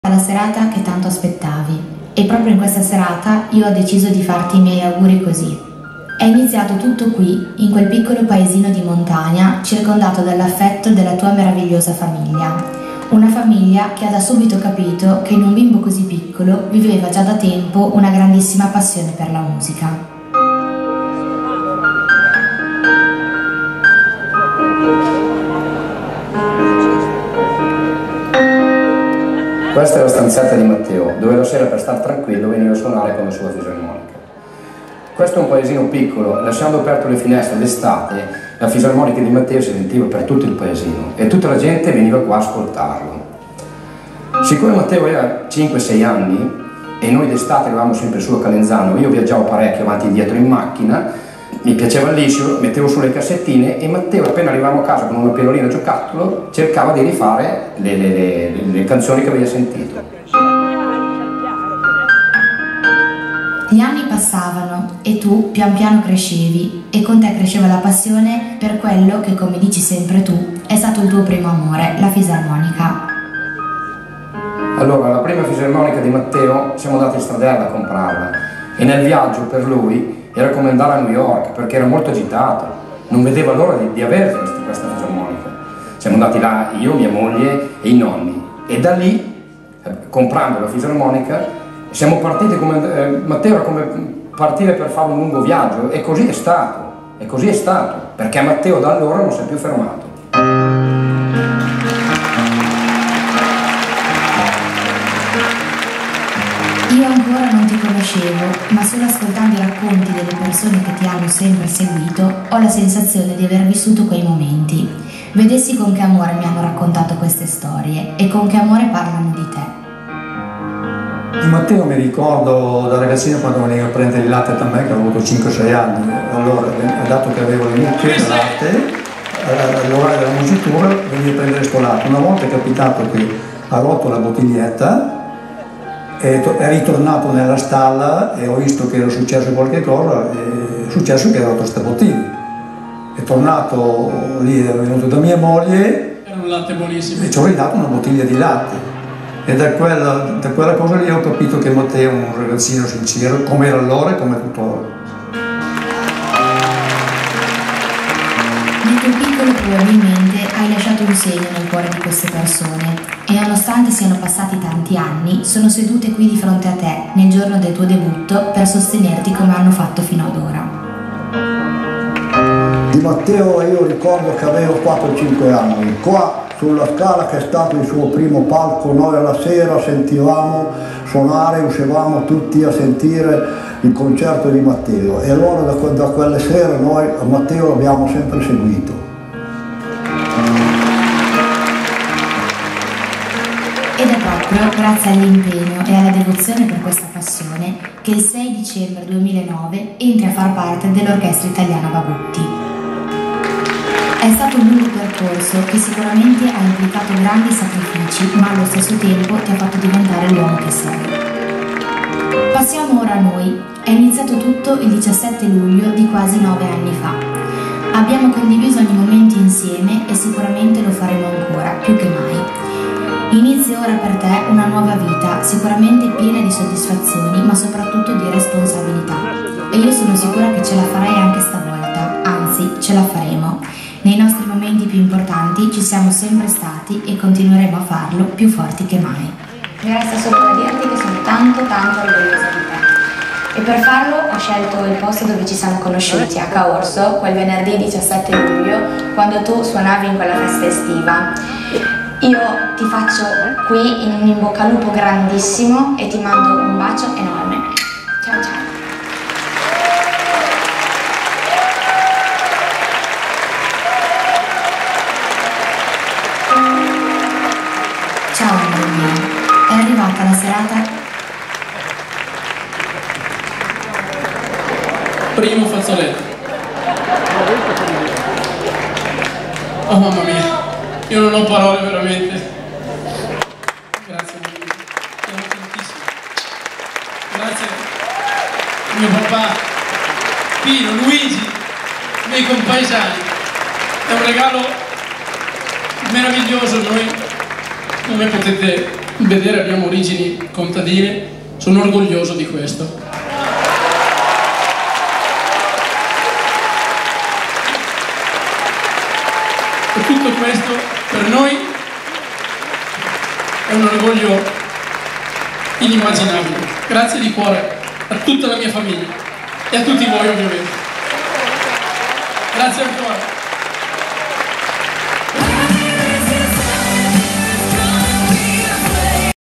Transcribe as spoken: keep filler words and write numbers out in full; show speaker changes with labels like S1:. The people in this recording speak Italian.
S1: La serata che tanto aspettavi, e proprio in questa serata io ho deciso di farti i miei auguri così. È iniziato tutto qui, in quel piccolo paesino di montagna, circondato dall'affetto della tua meravigliosa famiglia. Una famiglia che ha da subito capito che in un bimbo così piccolo viveva già da tempo una grandissima passione per la musica.
S2: Questa è la stanzetta di Matteo, dove la sera per star tranquillo veniva a suonare con la sua fisarmonica. Questo è un paesino piccolo, lasciando aperte le finestre d'estate, la fisarmonica di Matteo si sentiva per tutto il paesino e tutta la gente veniva qua a ascoltarlo. Siccome Matteo aveva cinque sei anni e noi d'estate eravamo sempre su a Calenzano, io viaggiavo parecchio avanti e dietro in macchina, mi piaceva il liscio, mettevo su le cassettine e Matteo, appena arrivavamo a casa con una pianolina giocattolo, cercava di rifare le, le, le, le canzoni che aveva sentito.
S1: Gli anni passavano e tu pian piano crescevi e con te cresceva la passione per quello che, come dici sempre tu, è stato il tuo primo amore, la fisarmonica.
S2: Allora, la prima fisarmonica di Matteo siamo andati in stradella a comprarla e nel viaggio per lui era come andare a New York perché era molto agitato, non vedeva l'ora di, di avere questa fisarmonica. Siamo andati là io, mia moglie e i nonni e da lì, eh, comprando la fisarmonica, siamo partiti come, eh, Matteo era come partire per fare un lungo viaggio e così è stato, e così è stato, perché Matteo da allora non si è più fermato.
S1: Io ancora non ti conoscevo, ma solo ascoltando i racconti delle persone che ti hanno sempre seguito, ho la sensazione di aver vissuto quei momenti. Vedessi con che amore mi hanno raccontato queste storie e con che amore parlano di te.
S3: Di Matteo mi ricordo da ragazzino quando veniva a prendere il latte da me, che avevo avuto cinque sei anni. Allora, dato che avevo le mucche di latte, all'ora della mungitura veniva a prendere questo latte. Una volta è capitato che ha rotto la bottiglietta, è ritornato nella stalla e ho visto che era successo qualche cosa, è successo che era rotto questa bottiglia. È tornato lì, è venuto da mia moglie,
S4: era un latte buonissimo,
S3: e ci ho ridato una bottiglia di latte. E da quella, da quella cosa lì ho capito che Matteo è un ragazzino sincero, come era allora e come è tuttora.
S1: Nel tuo piccolo probabilmente hai lasciato un segno nel cuore di queste persone e nonostante siano passati tanti anni, sono sedute qui di fronte a te nel giorno del tuo debutto per sostenerti come hanno fatto fino ad ora.
S5: Di Matteo io ricordo che avevo quattro cinque anni, qua sulla Scala che è stato il suo primo palco, noi alla sera sentivamo suonare, uscivamo tutti a sentire il concerto di Matteo e allora da, da quelle sere noi a Matteo l'abbiamo sempre seguito.
S1: Ed è proprio grazie all'impegno e alla devozione per questa passione che il sei dicembre duemilanove entri a far parte dell'Orchestra Italiana Bagutti. È stato un lungo percorso che sicuramente ha implicato grandi sacrifici, ma allo stesso tempo ti ha fatto diventare l'uomo che sei. Passiamo ora a noi. È iniziato tutto il diciassette luglio di quasi nove anni fa. Abbiamo condiviso ogni momento insieme e sicuramente lo faremo ancora, più che mai. Inizia ora per te una nuova vita, sicuramente piena di soddisfazioni, ma soprattutto di responsabilità. E io sono sicura che ce la farai anche stavolta, anzi, ce la faremo. Nei nostri momenti più importanti ci siamo sempre stati e continueremo a farlo più forti che mai.
S6: Mi resta solo da dirti che sono tanto tanto orgogliosa di te. E per farlo ho scelto il posto dove ci siamo conosciuti, a Caorso, quel venerdì diciassette luglio, quando tu suonavi in quella festa estiva. Io ti faccio qui in un in bocca al lupo grandissimo e ti mando un bacio enorme. Ciao ciao.
S1: Ciao amore mio, è arrivata la serata.
S4: primo fazzoletto. Oh mamma mia, io non ho parole veramente. Grazie mille, ti amo tantissimo. Grazie a mio papà, Pino, Luigi, i miei compaesani. È un regalo meraviglioso, noi come potete vedere abbiamo origini contadine, sono orgoglioso di questo. E tutto questo per noi è un orgoglio inimmaginabile. Grazie di cuore a tutta la mia famiglia e a tutti voi ovviamente. Grazie ancora.